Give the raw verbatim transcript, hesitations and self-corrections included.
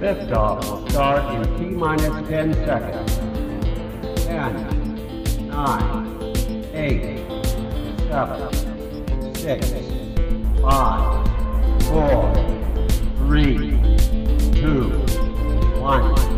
Liftoff will start in T minus ten seconds. ten, nine, eight, seven, six, five, four, three, two, one.